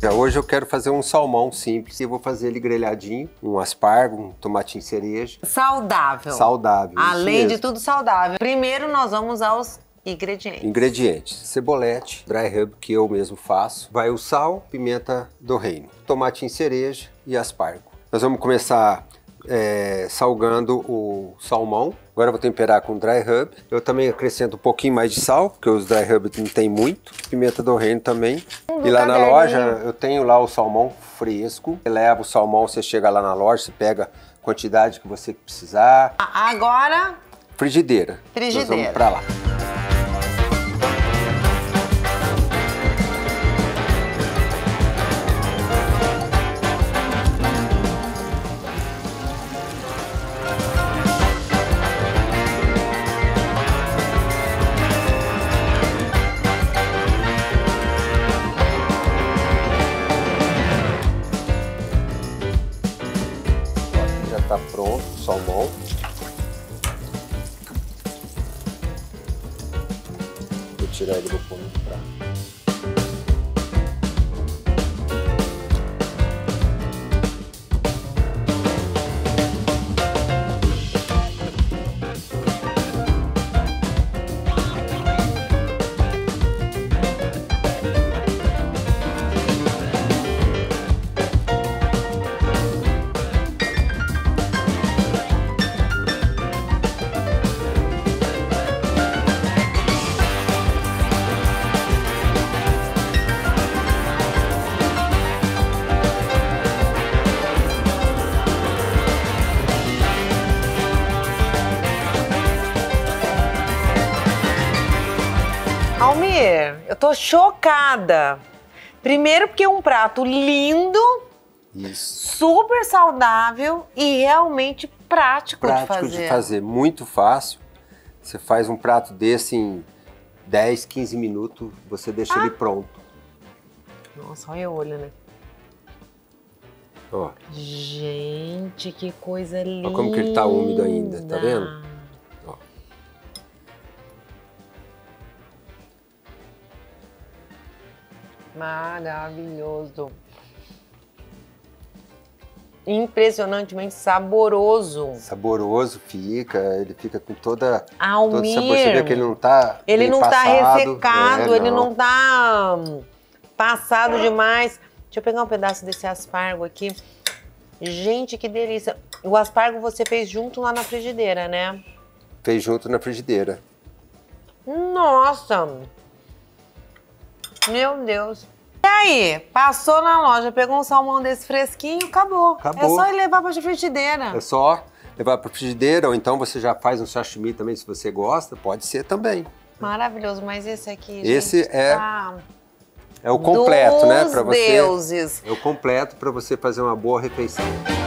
Hoje eu quero fazer um salmão simples e eu vou fazer ele grelhadinho, um aspargo, um tomatinho cereja. Saudável. Saudável. Além de tudo saudável. Primeiro nós vamos aos ingredientes. Ingredientes: cebolete, dry rub, que eu mesmo faço. Vai o sal, pimenta do reino, tomatinho cereja e aspargo. Nós vamos começar salgando o salmão. Agora eu vou temperar com dry rub. Eu também acrescento um pouquinho mais de sal, porque os dry rub não tem muito. Pimenta do reino também. E lá na loja eu tenho lá o salmão fresco. Você leva o salmão, você chega lá na loja, você pega a quantidade que você precisar. Agora... Frigideira. Frigideira. Nós vamos pra lá. Tá pronto o salmão. Vou tirar ele do fundo do prato. Almir, eu tô chocada. Primeiro porque é um prato lindo, Isso. super saudável e realmente prático de fazer. Prático de fazer, muito fácil. Você faz um prato desse em 10, 15 minutos, você deixa ele pronto. Nossa, olha o olho, né? Ó. Gente, que coisa linda. Olha como que ele tá úmido ainda, tá vendo? Ó. Maravilhoso. Impressionantemente saboroso. Saboroso fica, ele fica com todo Almir, sabor. Você vê que ele não tá ele não passado, tá ressecado, ele não. não tá passado demais. Deixa eu pegar um pedaço desse aspargo aqui. Gente, que delícia. O aspargo você fez junto lá na frigideira, né? Fez junto na frigideira. Nossa! Meu Deus. E aí, passou na loja, pegou um salmão desse fresquinho, acabou. Acabou. É só ir levar pra frigideira. É só levar para frigideira, ou então você já faz um sashimi também, se você gosta, pode ser também. Maravilhoso, mas esse aqui, Esse gente, é o completo, né, para você. deuses. É o completo para você fazer uma boa refeição.